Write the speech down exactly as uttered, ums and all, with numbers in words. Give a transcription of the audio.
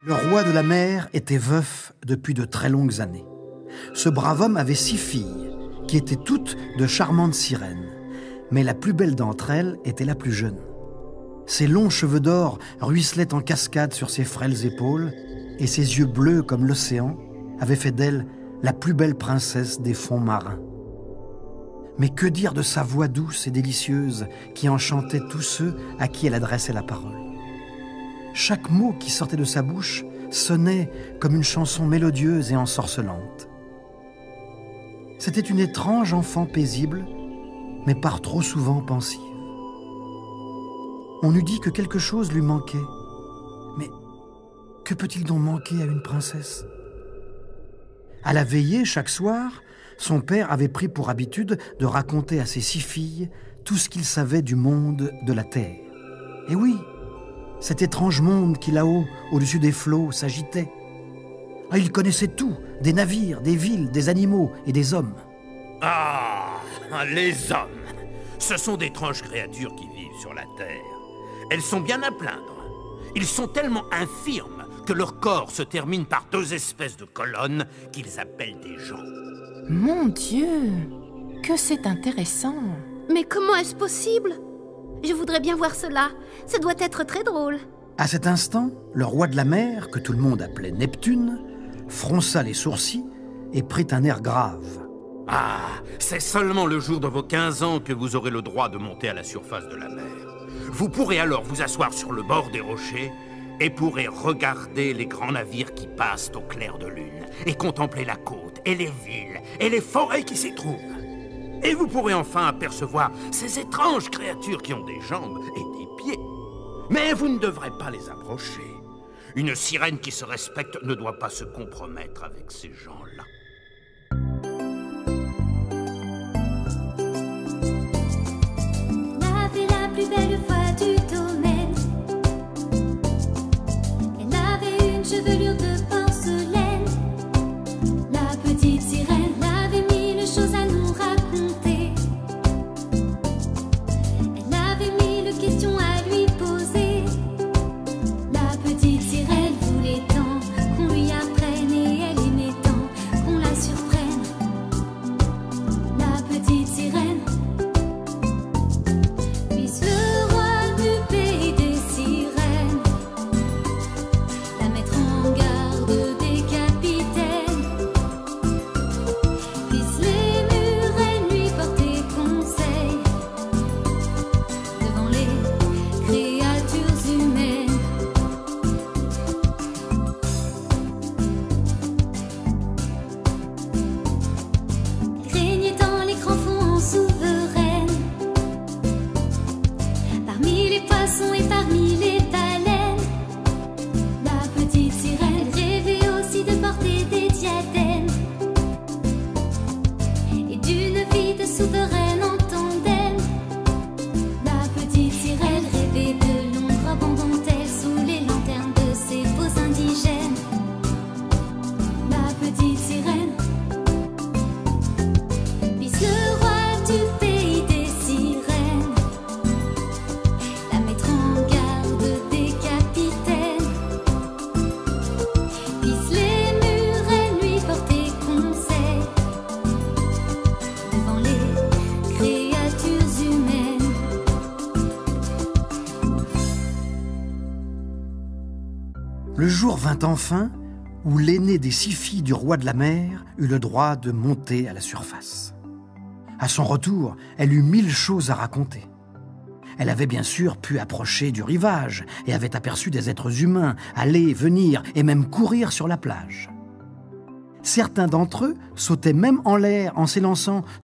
Le roi de la mer était veuf depuis de très longues années. Ce brave homme avait six filles, qui étaient toutes de charmantes sirènes. Mais la plus belle d'entre elles était la plus jeune. Ses longs cheveux d'or ruisselaient en cascade sur ses frêles épaules, et ses yeux bleus comme l'océan avaient fait d'elle la plus belle princesse des fonds marins. Mais que dire de sa voix douce et délicieuse qui enchantait tous ceux à qui elle adressait la parole. Chaque mot qui sortait de sa bouche sonnait comme une chanson mélodieuse et ensorcelante. C'était une étrange enfant paisible, mais par trop souvent pensive. On eût dit que quelque chose lui manquait. Mais que peut-il donc manquer à une princesse? À la veillée, chaque soir, son père avait pris pour habitude de raconter à ses six filles tout ce qu'il savait du monde de la terre. Et oui, cet étrange monde qui là-haut, au-dessus des flots, s'agitait. Ah, il connaissait tout, des navires, des villes, des animaux et des hommes. Ah, les hommes! Ce sont d'étranges créatures qui vivent sur la Terre. Elles sont bien à plaindre. Ils sont tellement infirmes que leur corps se termine par deux espèces de colonnes qu'ils appellent des gens. Mon Dieu, que c'est intéressant. Mais comment est-ce possible? Je voudrais bien voir cela. Ça doit être très drôle. À cet instant, le roi de la mer, que tout le monde appelait Neptune, fronça les sourcils et prit un air grave. Ah, c'est seulement le jour de vos quinze ans que vous aurez le droit de monter à la surface de la mer. Vous pourrez alors vous asseoir sur le bord des rochers et pourrez regarder les grands navires qui passent au clair de lune et contempler la côte et les villes et les forêts qui s'y trouvent. Et vous pourrez enfin apercevoir ces étranges créatures qui ont des jambes et des pieds. Mais vous ne devrez pas les approcher. Une sirène qui se respecte ne doit pas se compromettre avec ces gens-là. La avait la plus belle voix du domaine. Elle avait une chevelure de porcelaine. La petite sirène avait mille choses à nous raconter. Elle avait mille questions à lui poser. La petite sirène voulait tant qu'on lui apprenne et elle aimait tant qu'on la surprenne. La petite sirène. Puisse le roi du pays des sirènes la mettre en garde des capitaines. Puisse les murènes lui porter conseil devant les créatures humaines. Elle régnait dans les grands fonds souveraines, parmi les poissons et parmi les baleines. La petite sirène rêvait aussi de porter des diadèmes et d'une vie de souveraine en tandem. La petite sirène rêvait de longues robes en dentelle sous les lanternes de ces beaux indigènes. La petite sirène. Puisse le roi du pays des sirènes la mettre en garde des capitaines. Puisse les murènes lui porter conseil devant les créatures humaines. Le jour vint enfin où l'aînée des six filles du roi de la mer eut le droit de monter à la surface. À son retour, elle eut mille choses à raconter. Elle avait bien sûr pu approcher du rivage et avait aperçu des êtres humains aller, venir et même courir sur la plage. Certains d'entre eux sautaient même en l'air en s'élançant